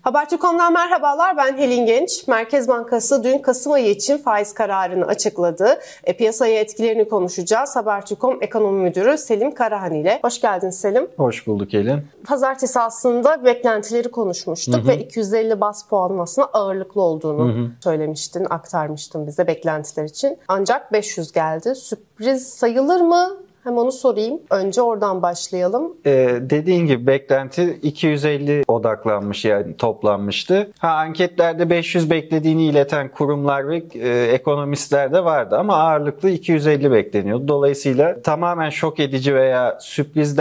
Habertürk.com'dan merhabalar, ben Helin Genç. Merkez Bankası dün Kasım ayı için faiz kararını açıkladı. Piyasaya etkilerini konuşacağız. Habertürk.com Ekonomi Müdürü Selim Karahan ile. Hoş geldin Selim. Hoş bulduk Helin. Pazartesi aslında beklentileri konuşmuştuk ve 250 baz puanın aslında ağırlıklı olduğunu söylemiştin, aktarmıştın bize beklentiler için. Ancak 500 geldi. Sürpriz sayılır mı? Hem onu sorayım. Önce oradan başlayalım. Dediğin gibi beklenti 250 odaklanmış, yani toplanmıştı. Anketlerde 500 beklediğini ileten kurumlar ve ekonomistler de vardı ama ağırlıklı 250 bekleniyordu. Dolayısıyla tamamen şok edici veya sürpriz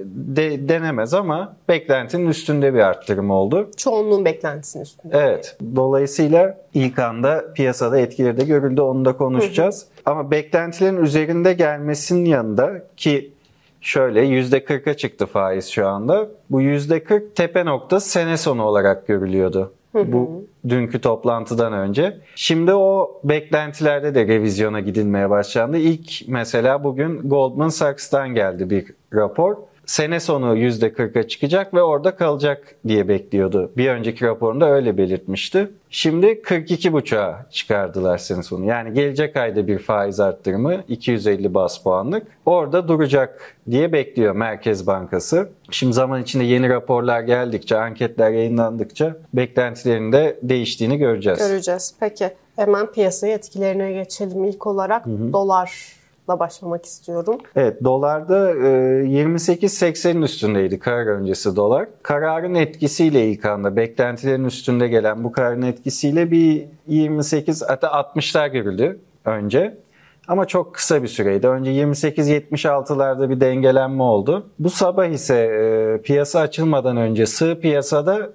denemez ama beklentinin üstünde bir arttırım oldu. Çoğunluğun beklentisinin üstünde. Evet. Dolayısıyla ilk anda piyasada etkileri de görüldü. Onu da konuşacağız. Ama beklentilerin üzerinde gelmesinin yanında ki şöyle %40'a çıktı faiz şu anda. Bu %40 tepe noktası sene sonu olarak görülüyordu. Bu dünkü toplantıdan önce. Şimdi o beklentilerde de revizyona gidilmeye başlandı. İlk mesela bugün Goldman Sachs'tan geldi bir rapor. Sene sonu %40'a çıkacak ve orada kalacak diye bekliyordu. Bir önceki raporunda öyle belirtmişti. Şimdi 42,5'a çıkardılar sene sonu. Yani gelecek ayda bir faiz arttırımı 250 baz puanlık. Orada duracak diye bekliyor Merkez Bankası. Şimdi zaman içinde yeni raporlar geldikçe, anketler yayınlandıkça beklentilerin de değiştiğini göreceğiz. Peki hemen piyasaya etkilerine geçelim. İlk olarak dolar başlamak istiyorum. Evet, dolarda 28.80'in üstündeydi karar öncesi dolar. Kararın etkisiyle ilk anda beklentilerin üstünde gelen bu kararın etkisiyle bir 28 hatta 60'lar görüldü önce. Ama çok kısa bir süreydi. Önce 28.76'larda bir dengelenme oldu. Bu sabah ise piyasa açılmadan önce sığ piyasada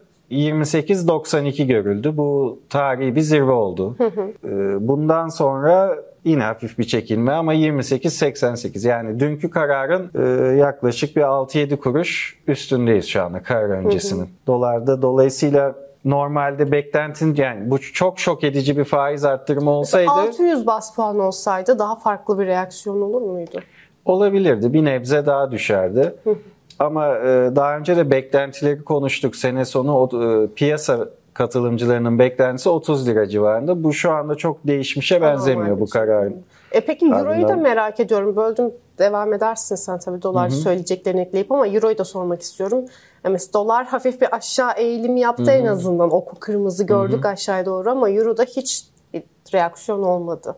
28.92 görüldü. Bu tarihi bir zirve oldu. Bundan sonra yine hafif bir çekilme ama 28.88. Yani dünkü kararın yaklaşık bir 6-7 kuruş üstündeyiz şu anda karar öncesinin. Dolarda dolayısıyla normalde beklentinin, yani bu çok şok edici bir faiz arttırımı olsaydı 600 baz puan olsaydı daha farklı bir reaksiyon olur muydu? Olabilirdi. Bir nebze daha düşerdi. Ama daha önce de beklentileri konuştuk. Sene sonu piyasa katılımcılarının beklentisi 30 lira civarında. Bu şu anda çok değişmişe benzemiyor bu kararın. Peki Euro'yu da merak ediyorum. Böldüm, devam edersin sen tabii dolar söyleyeceklerini ekleyip ama Euro'yu da sormak istiyorum. Mesela dolar hafif bir aşağı eğilim yaptı en azından. Oku kırmızı gördük aşağıya doğru ama Euro'da hiç bir reaksiyon olmadı.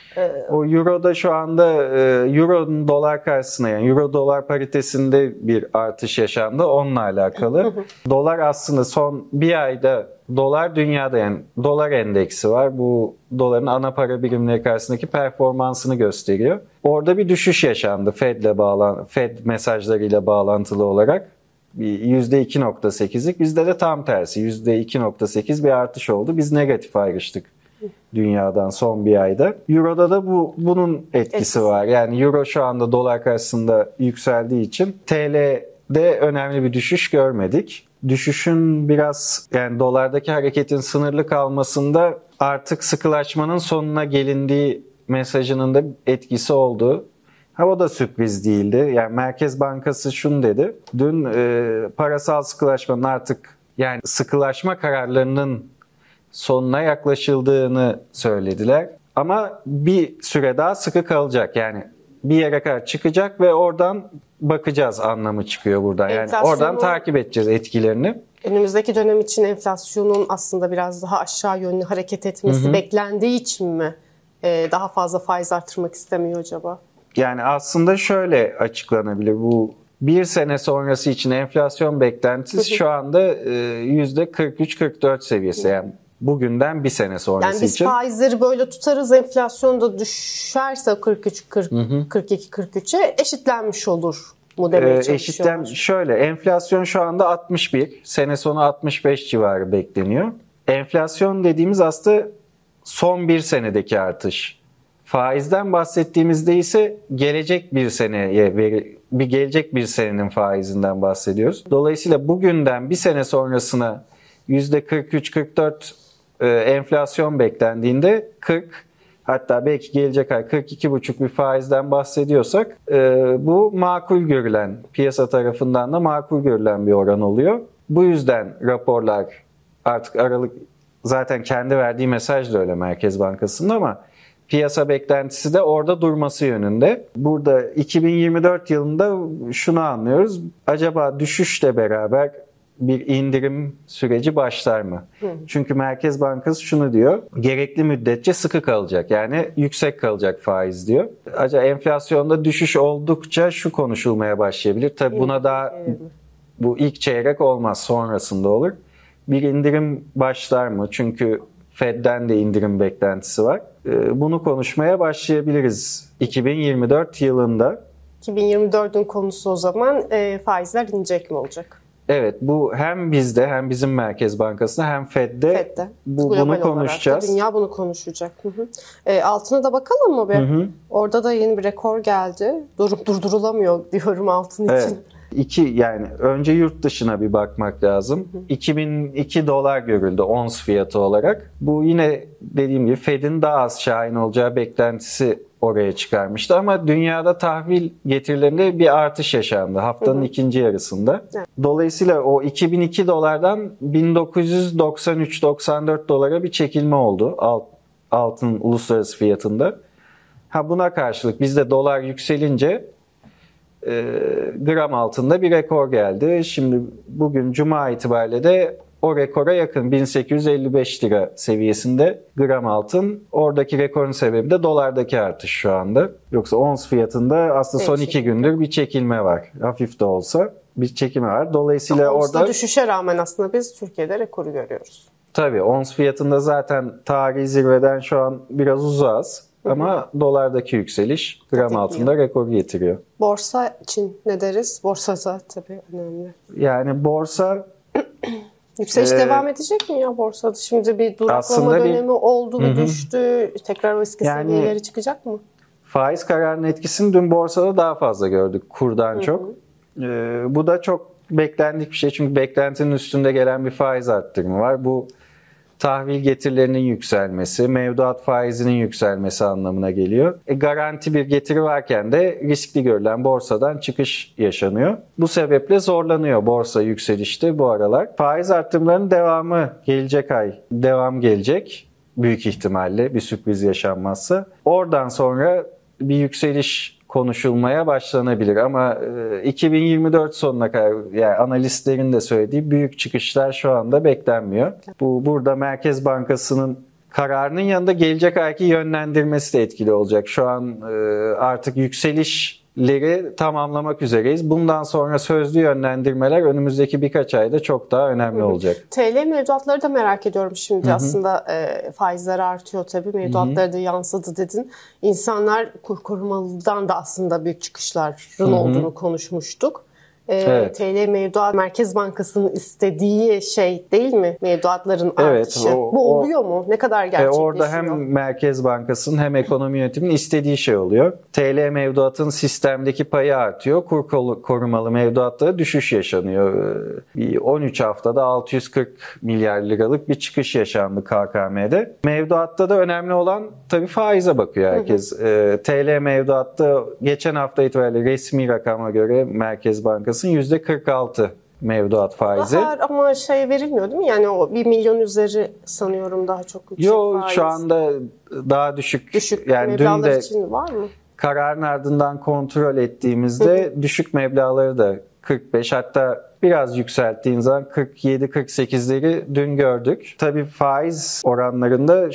O Euro'da şu anda Euro'nun dolar karşısına, yani Euro dolar paritesinde bir artış yaşandı. Onunla alakalı. Dolar aslında son bir ayda dolar dünyada, yani dolar endeksi var. Bu doların ana para birimleri karşısındaki performansını gösteriyor. Orada bir düşüş yaşandı Fed mesajlarıyla bağlantılı olarak. %2.8'lik. Bizde de tam tersi %2.8 bir artış oldu. Biz negatif ayrıştık dünyadan son bir ayda. Euro'da da bunun etkisi var. Yani Euro şu anda dolar karşısında yükseldiği için TL'de önemli bir düşüş görmedik. Düşüşün biraz, yani dolardaki hareketin sınırlı kalmasında artık sıkılaşmanın sonuna gelindiği mesajının da etkisi oldu. O da sürpriz değildi. Yani Merkez Bankası şunu dedi. Dün parasal sıkılaşmanın artık, yani sıkılaşma kararlarının sonuna yaklaşıldığını söylediler. Ama bir süre daha sıkı kalacak. Yani bir yere kadar çıkacak ve oradan bakacağız anlamı çıkıyor buradan. Yani oradan takip edeceğiz etkilerini. Önümüzdeki dönem için enflasyonun aslında biraz daha aşağı yönlü hareket etmesi beklendiği için mi daha fazla faiz artırmak istemiyor acaba? Yani aslında şöyle açıklanabilir. Bu bir sene sonrası için enflasyon beklentisi şu anda %43-44 seviyesi. Yani bugünden bir sene sonrası yani için. Yani biz faizleri böyle tutarız, enflasyon da düşerse 42-43'e eşitlenmiş olur mu demeye çalışıyorlar? Şöyle, enflasyon şu anda 61, sene sonu 65 civarı bekleniyor. Enflasyon dediğimiz aslında son bir senedeki artış. Faizden bahsettiğimizde ise gelecek bir senenin faizinden bahsediyoruz. Dolayısıyla bugünden bir sene sonrasına %43-44 enflasyon beklendiğinde 40, hatta belki gelecek ay 42,5 bir faizden bahsediyorsak bu makul görülen, piyasa tarafından da makul görülen bir oran oluyor. Bu yüzden raporlar artık Aralık zaten kendi verdiği mesaj da öyle Merkez Bankası'nın ama piyasa beklentisi de orada durması yönünde. Burada 2024 yılında şunu anlıyoruz. Acaba düşüşle beraber bir indirim süreci başlar mı? Çünkü Merkez Bankası şunu diyor. Gerekli müddetçe sıkı kalacak. Yani yüksek kalacak faiz diyor. Acaba enflasyonda düşüş oldukça şu konuşulmaya başlayabilir. Tabii buna daha bu ilk çeyrek olmaz, sonrasında olur. Bir indirim başlar mı? Çünkü Fed'den de indirim beklentisi var. Bunu konuşmaya başlayabiliriz 2024 yılında. 2024'ün konusu o zaman faizler inecek mi olacak? Evet, bu hem bizde hem bizim Merkez Bankası'nda hem Fed'de bunu konuşacağız. Dünya bunu konuşacak. Altına da bakalım mı bir? Orada da yeni bir rekor geldi. Durdurulamıyor diyorum altın için. Yani önce yurt dışına bir bakmak lazım. 2002 dolar görüldü ons fiyatı olarak. Bu yine dediğim gibi Fed'in daha az şahin olacağı beklentisi oraya çıkarmıştı ama dünyada tahvil getirilerinde bir artış yaşandı haftanın ikinci yarısında. Evet. Dolayısıyla o 2002 dolardan 1993-94 dolara bir çekilme oldu altın uluslararası fiyatında. Buna karşılık bizde dolar yükselince gram altında bir rekor geldi. Şimdi bugün Cuma itibariyle de o rekora yakın 1855 lira seviyesinde gram altın. Oradaki rekorun sebebi de dolardaki artış şu anda. Yoksa ons fiyatında aslında son 2 gündür bir çekilme var. Hafif de olsa bir çekilme var. Dolayısıyla orada düşüşe rağmen aslında biz Türkiye'de rekoru görüyoruz. Tabii ons fiyatında zaten tarihi zirveden şu an biraz uzağız. Ama dolardaki yükseliş gram altında rekoru getiriyor. Borsa için ne deriz? Borsa da tabii önemli. Yani borsa yükseliş devam edecek mi ya borsada? Şimdi bir duraklama dönemi oldu ve düştü. Tekrar o eski seviyeleri çıkacak mı? Faiz kararının etkisini dün borsada daha fazla gördük kurdan çok. Bu da çok beklendik bir şey. Çünkü beklentinin üstünde gelen bir faiz arttırımı var. Bu tahvil getirilerinin yükselmesi, mevduat faizinin yükselmesi anlamına geliyor. Garanti bir getiri varken de riskli görülen borsadan çıkış yaşanıyor. Bu sebeple zorlanıyor borsa yükselişte bu aralar. Faiz arttırımlarının devamı gelecek ay devam gelecek büyük ihtimalle bir sürpriz yaşanmazsa. Oradan sonra bir yükseliş konuşulmaya başlanabilir ama 2024 sonuna kadar yani analistlerin de söylediği büyük çıkışlar şu anda beklenmiyor. Burada Merkez Bankası'nın kararının yanında gelecek ayki yönlendirmesi de etkili olacak. Şu an artık yükselişleri tamamlamak üzereyiz. Bundan sonra sözlü yönlendirmeler önümüzdeki birkaç ayda çok daha önemli olacak. TL mevduatları da merak ediyorum şimdi. Aslında faizler artıyor tabii. Mevduatları da yansıdı dedin. İnsanlar kur korumalıdan da aslında büyük çıkışların olduğunu konuşmuştuk. Evet. TL mevduat Merkez Bankası'nın istediği şey değil mi? Mevduatların artışı. Bu oluyor mu? Ne kadar gerçekleşiyor? Orada hem Merkez Bankası'nın hem ekonomi yönetiminin istediği şey oluyor. TL mevduatın sistemdeki payı artıyor. Kur korumalı mevduatta düşüş yaşanıyor. 13 haftada 640 milyar liralık bir çıkış yaşandı KKM'de. Mevduatta da önemli olan tabii faize bakıyor herkes. TL mevduatta geçen hafta itibariyle resmi rakama göre Merkez Bankası %46 mevduat faizi. Ama verilmiyor değil mi? Yani o 1 milyon üzeri sanıyorum daha çok yüksek faiz. Şu anda daha düşük. Yani dün de için var mı? Kararın ardından kontrol ettiğimizde düşük meblağları da 45 hatta biraz yükselttiğin zaman 47-48'leri dün gördük. Tabii faiz oranlarında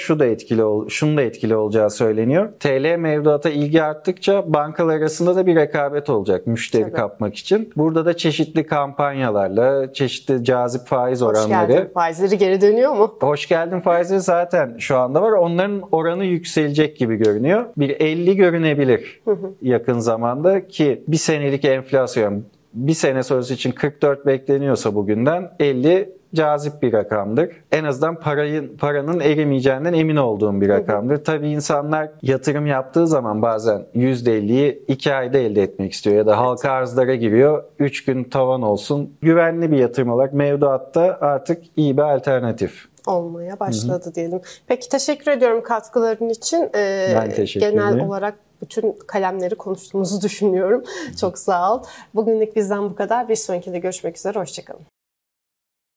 şunun da etkili olacağı söyleniyor. TL mevduata ilgi arttıkça bankalar arasında da bir rekabet olacak müşteri kapmak için. Burada da çeşitli kampanyalarla, çeşitli cazip faiz oranları. Hoş geldin faizleri geri dönüyor mu? Hoş geldin faizleri zaten şu anda var. Onların oranı yükselecek gibi görünüyor. Bir 50 görünebilir yakın zamanda ki bir senelik enflasyon bir sene sonrası için 44 bekleniyorsa bugünden 50 cazip bir rakamdır. En azından paranın erimeyeceğinden emin olduğum bir rakamdır. Tabii insanlar yatırım yaptığı zaman bazen %50'yi 2 ayda elde etmek istiyor ya da halka arzlara giriyor. 3 gün tavan olsun. Güvenli bir yatırım olarak mevduatta artık iyi bir alternatif olmaya başladı diyelim. Peki teşekkür ediyorum katkıların için. Ben teşekkür ederim. Genel olarak bütün kalemleri konuştuğumuzu düşünüyorum. Çok sağ ol. Bugünlük bizden bu kadar. Bir sonrakinde görüşmek üzere. Hoşçakalın.